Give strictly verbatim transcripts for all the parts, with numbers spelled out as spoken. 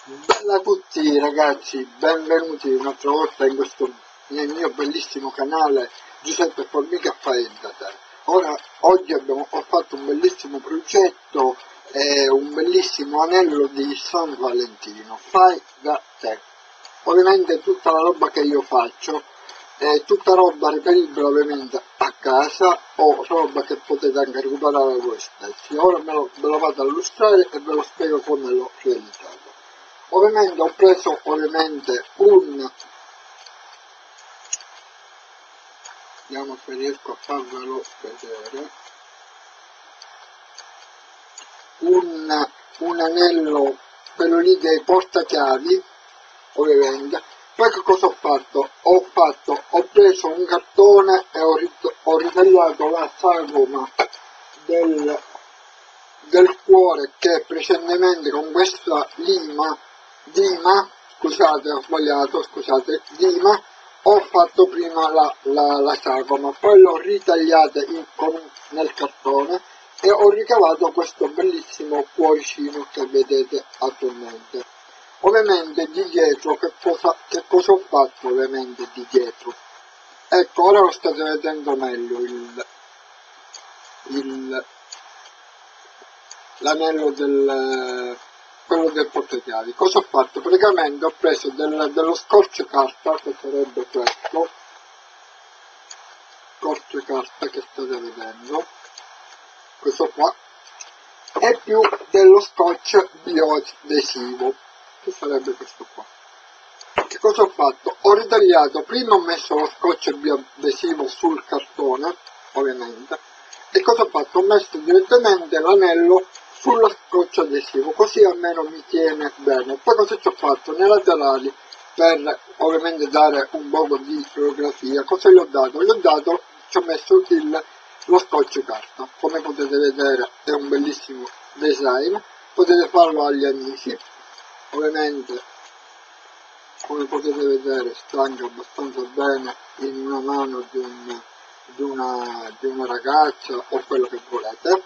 Bella a tutti ragazzi, benvenuti un'altra volta in questo nel mio bellissimo canale Giuseppe Formica Fai da te. Ora, oggi abbiamo, ho fatto un bellissimo progetto, eh, un bellissimo anello di San Valentino, fai da te. Ovviamente tutta la roba che io faccio è tutta roba reperibile ovviamente a casa o roba che potete anche recuperare voi stessi. Ora me lo, ve lo vado a illustrare e ve lo spiego come l'ho realizzato. Ovviamente ho preso ovviamente un, vediamo se riesco a farvelo vedere, un, un anello, quello lì dei portachiavi, ovviamente. Poi che cosa ho fatto? Ho fatto, ho preso un cartone e ho, ho ritagliato la sagoma del, del cuore che precedentemente con questa lima Dima, scusate ho sbagliato, scusate, Dima, ho fatto prima la, la, la sagoma, poi l'ho ritagliata in, con, nel cartone e ho ricavato questo bellissimo cuoricino che vedete attualmente. Ovviamente di dietro, che cosa, che cosa ho fatto ovviamente di dietro? Ecco, ora lo state vedendo meglio il, il l'anello del quello del portachiavi. Cosa ho fatto? Praticamente ho preso del, dello scotch carta, che sarebbe questo scotch carta che state vedendo, questo qua, e più dello scotch bioadesivo, che sarebbe questo qua. Che cosa ho fatto? Ho ritagliato, prima ho messo lo scotch bioadesivo sul cartone, ovviamente, e cosa ho fatto? Ho messo direttamente l'anello sullo scotch adesivo, così almeno mi tiene bene. Poi cosa ci ho fatto? Nei laterali, per ovviamente dare un poco di fotografia, cosa gli ho dato? Gli ho dato, ci ho messo il, lo scotch carta, come potete vedere è un bellissimo design, potete farlo agli amici, ovviamente come potete vedere sta anche abbastanza bene in una mano di, un, di, una, di una ragazza o quello che volete.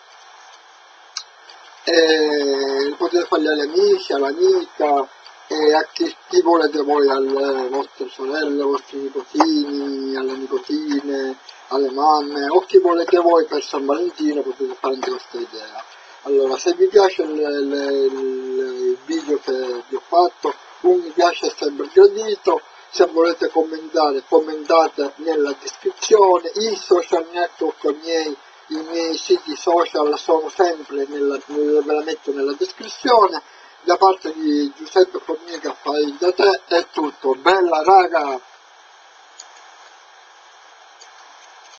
E potete fargli agli amici, all'amica e a chi, chi volete voi, alle vostre sorelle, ai vostri nipotini, alle nipotine, alle mamme o chi volete voi per San Valentino, potete fare anche questa idea. Allora, se vi piace il, il, il video che vi ho fatto, un mi piace è sempre gradito. Se volete commentare, commentate nella descrizione. I social network miei, i miei siti social sono sempre nella, ve la metto nella descrizione. Da parte di Giuseppe Formica Fai da te è tutto. Bella raga!